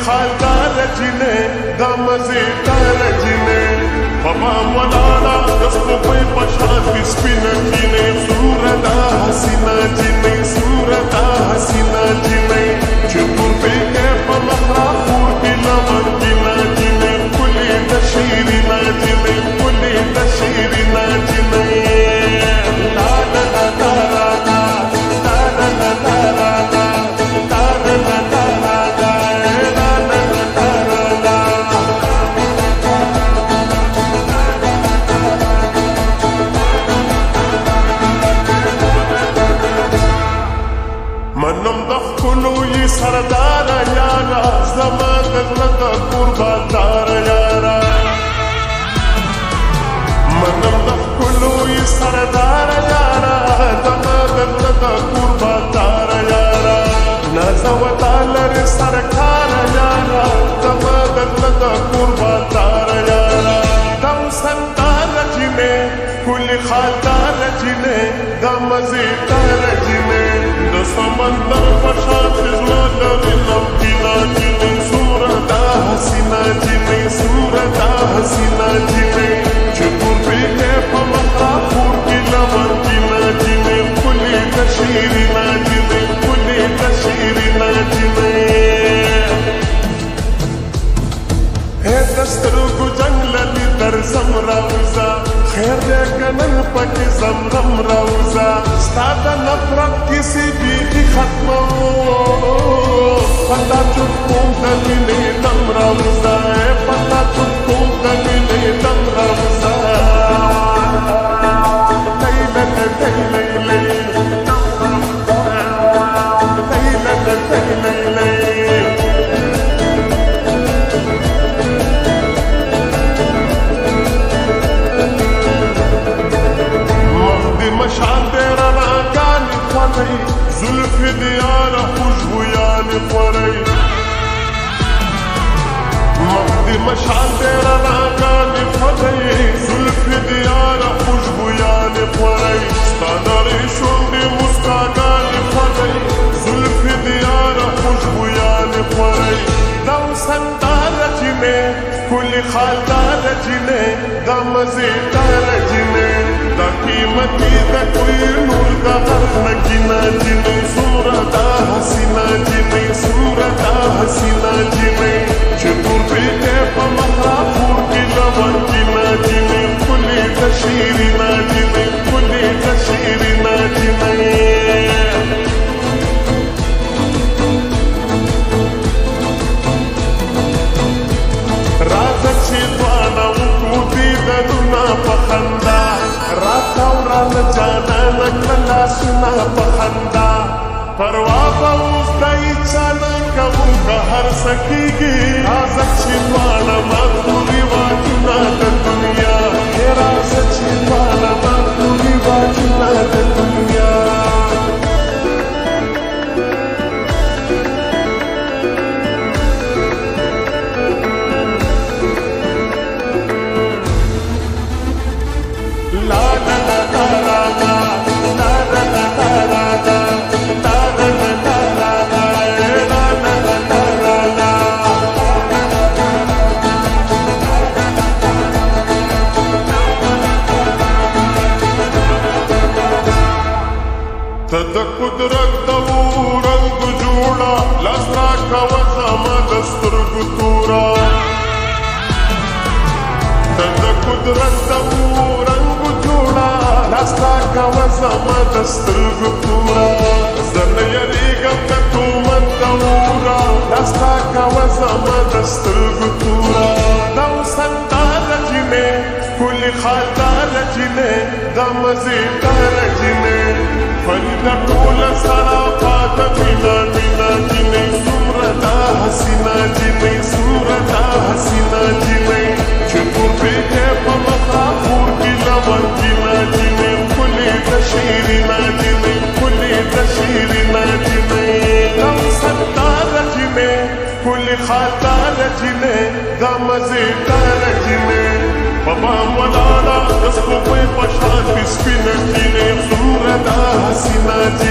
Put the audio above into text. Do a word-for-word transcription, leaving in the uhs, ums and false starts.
خالدار جنې دا مزېدار جنې په بام ولاړه د سپوږمۍ په شان کې سپینه جنې سوره دا حسینه جنې سوره دا حسینه جنې چې تورپیکۍ په مخ راپور کې لمرګینه جنې ښکلې د شیرینه جنې ښکلې د شیرینه جنې لا لا لا لا لا لا لا لا لا لا سردار یارا زما د زړه د قرباندار یارا منم د ښکلو یې سردار یارا زما د زړه د قرباندار یارا نازوتا لرې سرکار یارا زما د زړه د قرباندار یارا دم سندار جنې ښکلې خالدار جنې دا مزېدار جنې د سمندر په شان زړه لري نمکینه جنې سوره دا حسینه جنې سوره دا حسینه جنې چې تورپیکۍ په مخ راپور کې لمرګینه جنې ښکلې د شیرینه جنې ښکلې د شیرینه جنې هې د سترګو جنګ لري درځم راوځه خیر دی که نن پکې زمرم راوځه ستا د نفرت کیسې بیخي ختموو پتا چوپ کوم د مینې دم راوځه پتا چوپ کوم د مینې دم راوځه لیله لیله لیله لیله لیله مشعل دې رڼاګانې خورئ زلفې د یاره خوشبویانې خورئ مخ دې مشعل دې رڼاګانې خورئ زلفې د یاره خوشبویانې خورئ ستا نرۍ شونډې مسکاګانې خورئ زلفې د یاره خوشبویانې خورئ دم سنداره جنې ښکلې خالداره جنې دا مزېداره جنې دا قیمتي د کوی نور د هر نګینه جنې سوره دا حسینه جنې سوره دا حسینه جنې چې تورپیکۍ په مخ راپور کې لمرګینه جنې ښکلې د شیرینه جنې ښکلې د شیرینه جنې راځه چې دواړه وکړو دیدنونه په خندا راته ورانه جانانه کړه لاسونه په خندا پروا به اوس د هیچا نه کوو که هر څه کېږي راځه چې دواړه ماتو رواجونه د دنیا راځه چې دواړه ماتو رواجونه د دنیا د قدرت د رنګ جوړه لاس راکوه زما د سترګو توره د قدرت د رنګ جوړه لاس راکوه زما د سترګو توره زه نه یریږم د تومن د اوره لاس راکوه زما د سترګو توره دا سنداره جنې ښکلې خالداره جنې دا مزېداره جنې فريده ټوله سره پاته مینه مینه جنې څومره دا حسینه جنې څومره دا حسینه جنې چې تورپیکۍ په مخ راپور کې لمرګینه جنې ښکلې د شیرینه جنې ښکلې د شیرینه جنې دم سنداره جنې ښکلې خالداره جنې دا مزېداره جنې په بام ولاړه د سپوږمۍ په شان کې سپینه جنې څومره دا حسینه جنې